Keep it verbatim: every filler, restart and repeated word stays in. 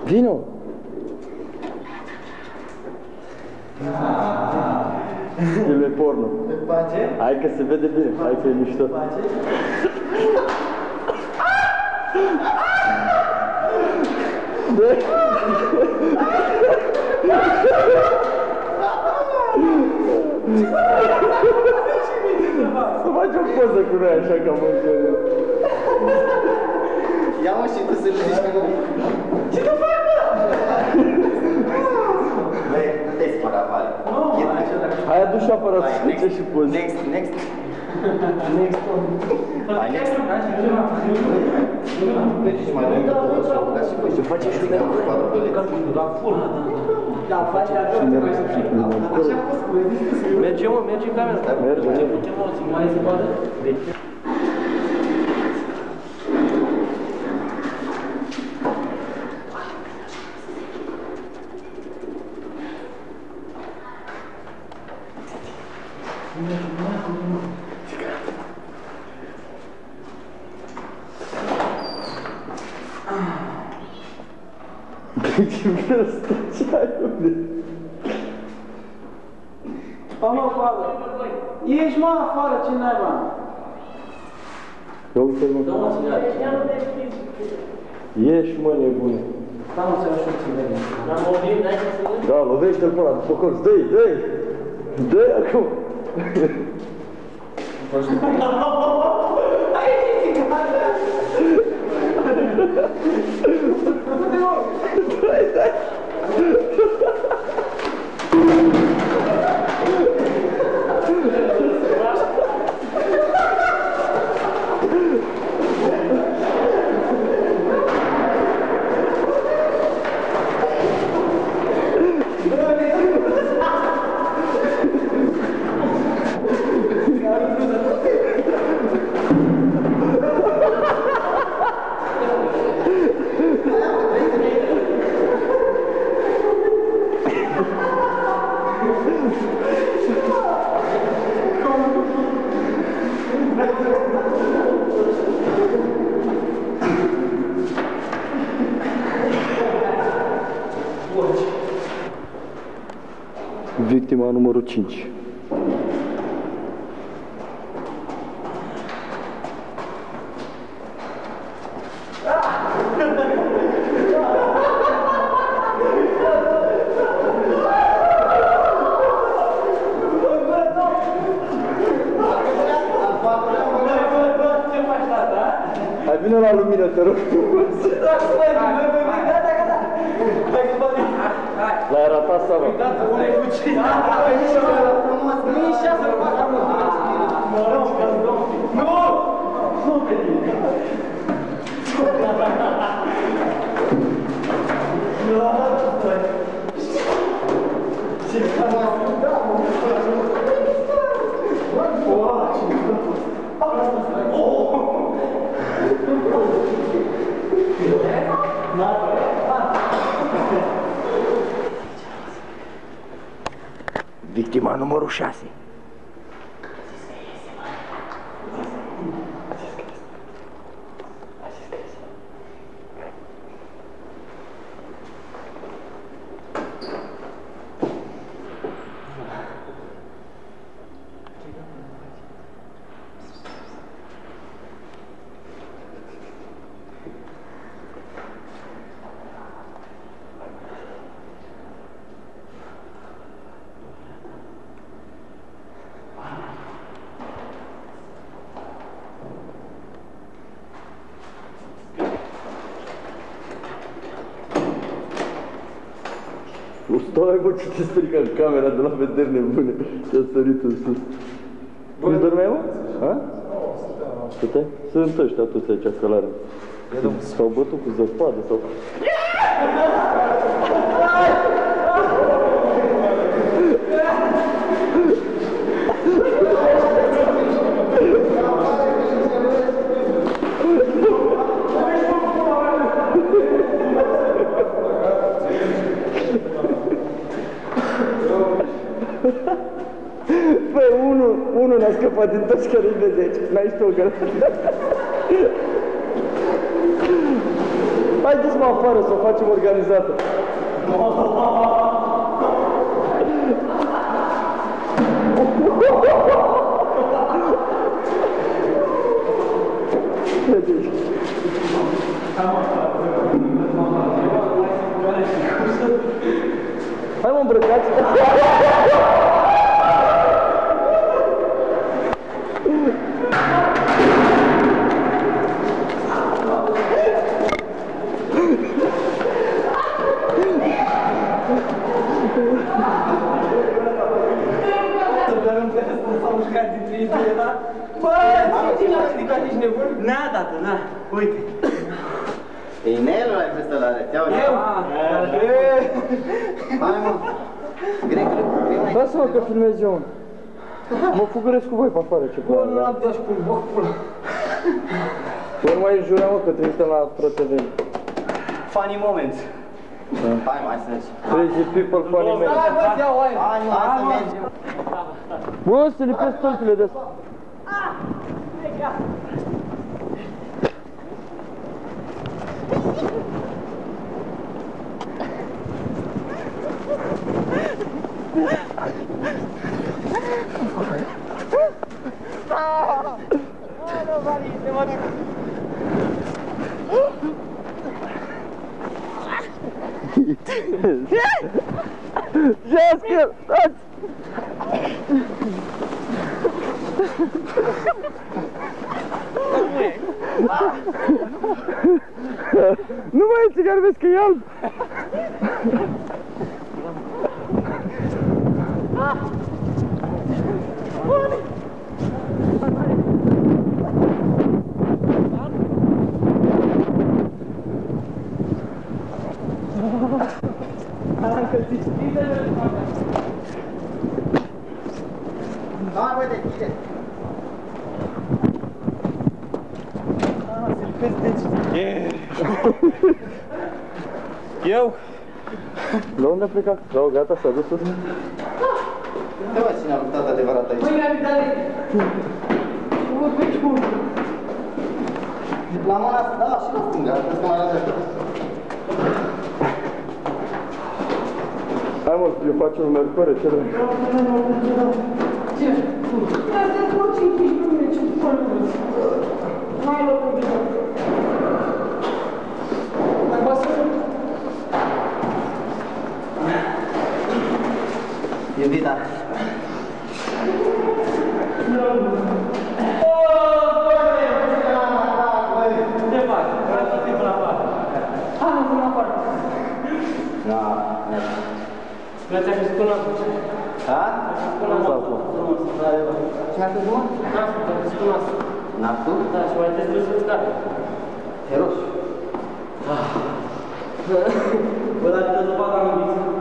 Vino! Filme porno. Te place? Hai că se vede bine, hai că e mișto. Te place? Să faci o poză cu noi așa ca mâncare. Ia-mă și tu să zici că nu. Ce tu faci, bă? Băi, nu te-ai spărat, Vale. Nu, așa dacă... Hai, adu și aparatul să face și poze. Next, next. Next. Hai, next. Deci mai dăm că tu să băgați și voi și face și uite cu patru de lei. La full. Da, face așa. Așa a fost, băi. Merge, mă, merge în camera. Merge, merge. Mai se poate? Ce vreau să ce ai, unde? Pa, mă, afară! Ești, mă, afară, ce naiba? Ia uite-l, mă. Ieși, mă, nebune. Da, mă, să așa ți vede. L-am oprit, n-ai să se vede? Da, lovește-l pe ăla, după colț. Dă-i, dă-i! Dă-i acum! Dai, dai! Victima numărul cinci. Hai, vină la lumină, te rog. L-ai ratat seama. Uitați, unde e cucit? Nu e șase, nu fac amă. Nu! Nu pe tine. Ce faci? Da, mă. Oa, ce Victima numărul șase. O stai, bă, ce te strică în camera de la vederi nebune. Ce-a sărit în sus. Cum dormeai, mă? Ha? Stăteai? Sunt ăștia toți aici, călare. S-au bătut cu zăpadă sau... Băi, unul, unul n-a scăpat din toți care îi vede aici. N-ai știu o gălă. Haideți, mă, afară, să o facem organizată. Hai mă, îmbrăcați! N-a dat, n-a, uite. E inelul ai pus la rețea, uite. Eu? Hai mă. Grecul, prima. Lasă-mă că filmez eu. Mă fugăresc cu voi pe afară, ce pula. Nu l-am dat și cum bă, pula. Ori mai jurea, mă, că trimitem la Pro T V. Funny moments. Hai mă, hai să mergi. Crazy people, funny men. Hai bă, iau, hai. Hai mă, hai să mergi. Bă, să lipesc stâlpile de astea. Жестко! Nu mai e țigar, vezi că e alb! Hai bă, deschide! Eu? La unde a plecat? Da, gata, s-a dus sus? Uite mă, cine a luptat adevărat aici? Mâine am dat La mâna asta, da, și la stânga, vezi că mă arată așa. Hai mă, eu fac un mercure, ce rău? Ce? Asta e tot cinci minute, ce pălăți. N-ai locul de tot. Mai pasă? Iubita. Ce faci? Vreau să fii până afară. Hai mă, până afară. Da. Vreau să-și spună Da? până afară. Ce mi-a spus, mă? Nasul, dacă spun asta. Nasul? Da, și mai trebuie să-ți scape. E roșu. Bă, dacă te zăpada am iubit.